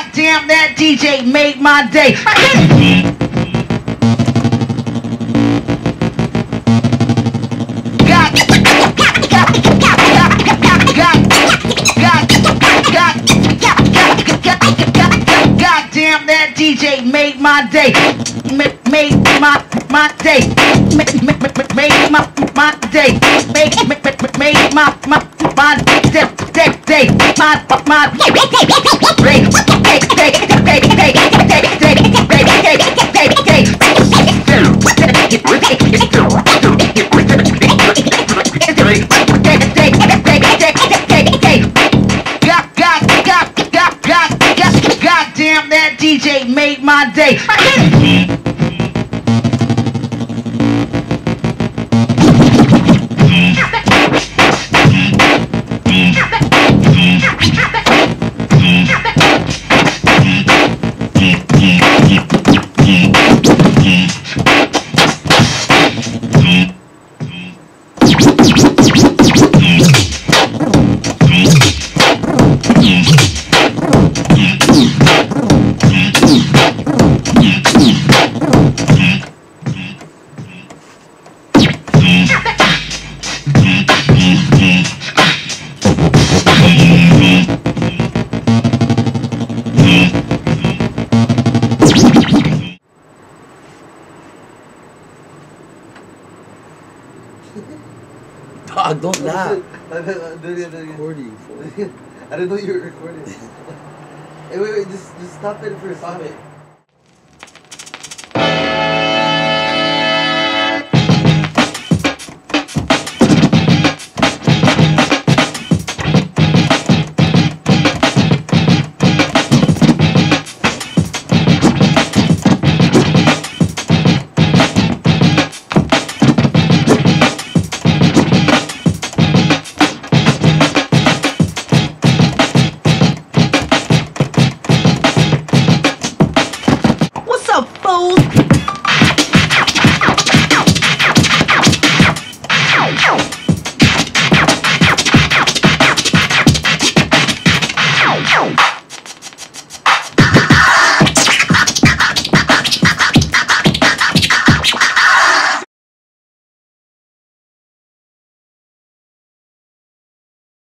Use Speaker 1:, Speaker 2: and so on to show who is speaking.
Speaker 1: Goddamn, that DJ made my day. Goddamn, that DJ made my day. Made my day. Made my day. Made my day. Goddamn, that DJ made my day.
Speaker 2: Dog, don't laugh.
Speaker 3: Recording.
Speaker 4: I didn't know you were recording. Hey, wait, just stop it for a second.